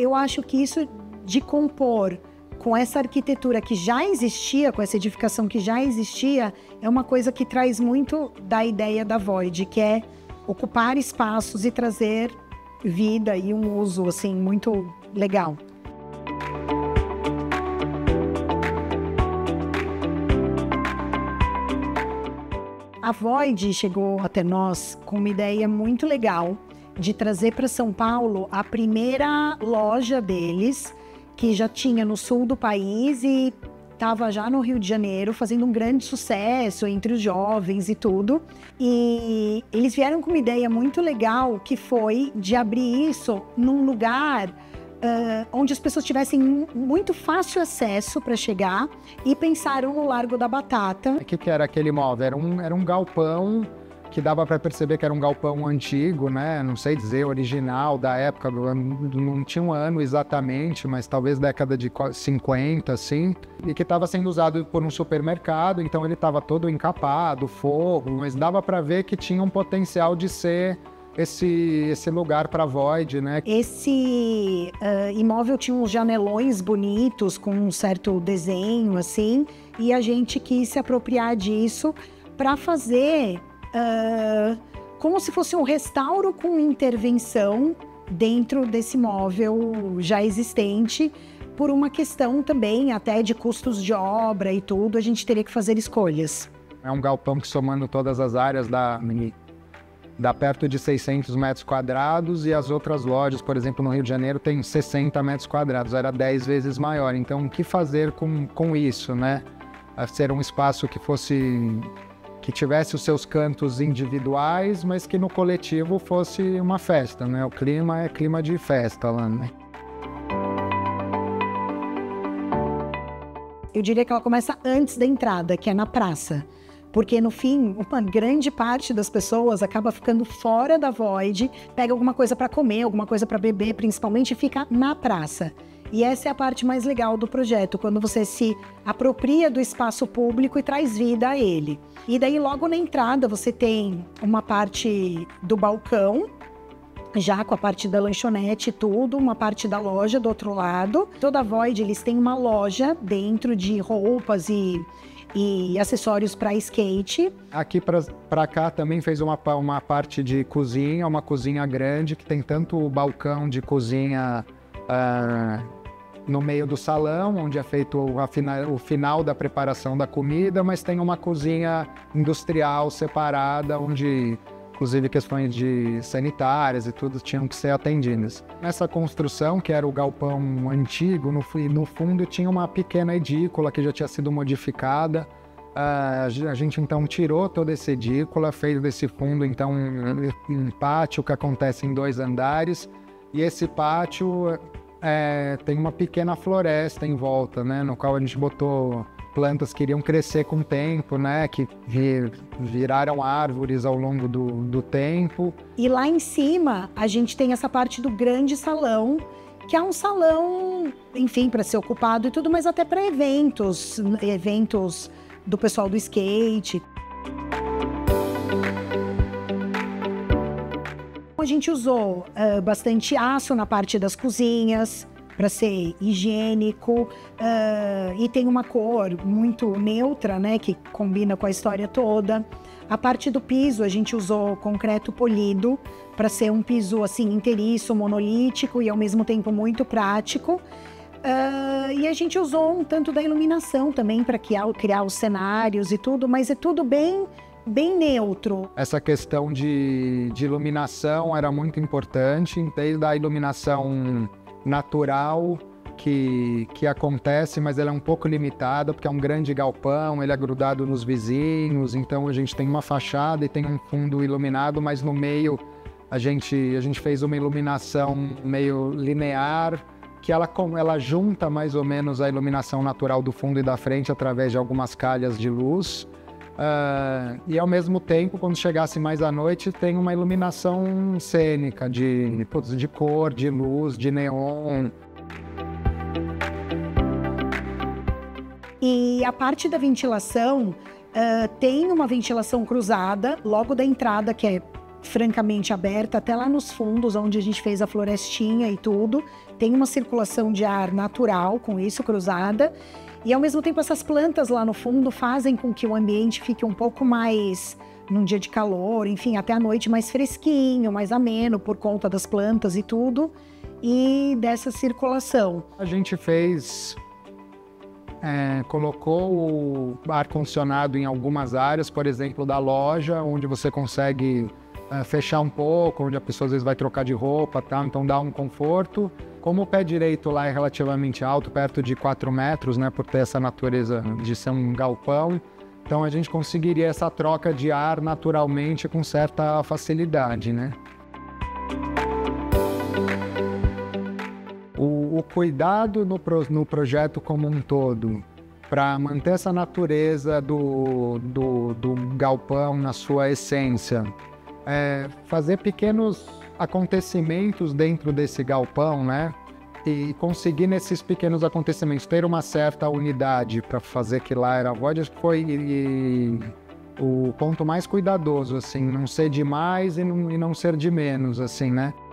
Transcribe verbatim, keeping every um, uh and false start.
eu acho que isso de compor com essa arquitetura que já existia, com essa edificação que já existia, é uma coisa que traz muito da ideia da Void, que é ocupar espaços e trazer vida e um uso, assim, muito legal. A Void chegou até nós com uma ideia muito legal de trazer para São Paulo a primeira loja deles, que já tinha no sul do país e estava já no Rio de Janeiro, fazendo um grande sucesso entre os jovens e tudo. E eles vieram com uma ideia muito legal, que foi de abrir isso num lugar uh, onde as pessoas tivessem muito fácil acesso para chegar, e pensaram no Largo da Batata. O que, que era aquele imóvel? Era um, era um galpão que dava para perceber que era um galpão antigo, né? Não sei dizer, original, da época, não tinha um ano exatamente, mas talvez década de cinquenta, assim, e que estava sendo usado por um supermercado, então ele estava todo encapado, forro, mas dava para ver que tinha um potencial de ser esse, esse lugar para Void, né? Esse uh, imóvel tinha uns janelões bonitos, com um certo desenho, assim, e a gente quis se apropriar disso para fazer Uh, como se fosse um restauro com intervenção dentro desse imóvel já existente, por uma questão também até de custos de obra e tudo, a gente teria que fazer escolhas. É um galpão que, somando todas as áreas, dá, dá perto de seiscentos metros quadrados, e as outras lojas, por exemplo, no Rio de Janeiro, tem sessenta metros quadrados, era dez vezes maior. Então, o que fazer com, com isso, né? Ser um espaço que fosse... que tivesse os seus cantos individuais, mas que no coletivo fosse uma festa, né? O clima é clima de festa lá, né? Eu diria que ela começa antes da entrada, que é na praça. Porque, no fim, uma grande parte das pessoas acaba ficando fora da Void, pega alguma coisa para comer, alguma coisa para beber, principalmente, e fica na praça. E essa é a parte mais legal do projeto, quando você se apropria do espaço público e traz vida a ele. E daí, logo na entrada, você tem uma parte do balcão, já com a parte da lanchonete e tudo, uma parte da loja do outro lado. Toda a Void, eles têm uma loja dentro de roupas e, e acessórios para skate. Aqui para cá também fez uma, uma parte de cozinha, uma cozinha grande, que tem tanto o balcão de cozinha uh, no meio do salão, onde é feito a fina, o final da preparação da comida, mas tem uma cozinha industrial separada, onde inclusive questões de sanitárias e tudo tinham que ser atendidas. Nessa construção, que era o galpão antigo, no, no fundo tinha uma pequena edícula que já tinha sido modificada. Uh, a gente então tirou toda essa edícula, fez desse fundo então um, um pátio que acontece em dois andares, e esse pátio é, tem uma pequena floresta em volta, né, no qual a gente botou plantas que iriam crescer com o tempo, né, que viraram árvores ao longo do, do tempo. E lá em cima a gente tem essa parte do grande salão, que é um salão, enfim, para ser ocupado e tudo, mas até para eventos, eventos do pessoal do skate. A gente usou uh, bastante aço na parte das cozinhas, para ser higiênico, uh, e tem uma cor muito neutra, né, que combina com a história toda. A parte do piso, a gente usou concreto polido, para ser um piso assim inteiriço, monolítico e ao mesmo tempo muito prático. Uh, e a gente usou um tanto da iluminação também para criar, criar os cenários e tudo, mas é tudo bem... bem neutro. Essa questão de, de iluminação era muito importante, desde a iluminação natural que, que acontece, mas ela é um pouco limitada, porque é um grande galpão, ele é grudado nos vizinhos, então a gente tem uma fachada e tem um fundo iluminado, mas no meio a gente, a gente fez uma iluminação meio linear, que ela, ela junta mais ou menos a iluminação natural do fundo e da frente através de algumas calhas de luz. Uh, e ao mesmo tempo, quando chegasse mais à noite, tem uma iluminação cênica de, de cor, de luz, de neon. E a parte da ventilação, uh, tem uma ventilação cruzada logo da entrada, que é francamente aberta, até lá nos fundos, onde a gente fez a florestinha e tudo. Tem uma circulação de ar natural com isso, cruzada. E ao mesmo tempo essas plantas lá no fundo fazem com que o ambiente fique um pouco mais, num dia de calor, enfim, até a noite mais fresquinho, mais ameno por conta das plantas e tudo, e dessa circulação. A gente fez, é, colocou o ar-condicionado em algumas áreas, por exemplo, da loja, onde você consegue é, fechar um pouco, onde a pessoa às vezes vai trocar de roupa, tá? Então dá um conforto. Como o pé direito lá é relativamente alto, perto de quatro metros, né, por ter essa natureza de ser um galpão, então a gente conseguiria essa troca de ar naturalmente com certa facilidade, né? O, o cuidado no, pro, no projeto como um todo, para manter essa natureza do, do, do galpão na sua essência, é fazer pequenos acontecimentos dentro desse galpão, né? E conseguir nesses pequenos acontecimentos ter uma certa unidade para fazer que lá era a Void, acho que foi e, o ponto mais cuidadoso, assim, não ser de mais e não, e não ser de menos, assim, né?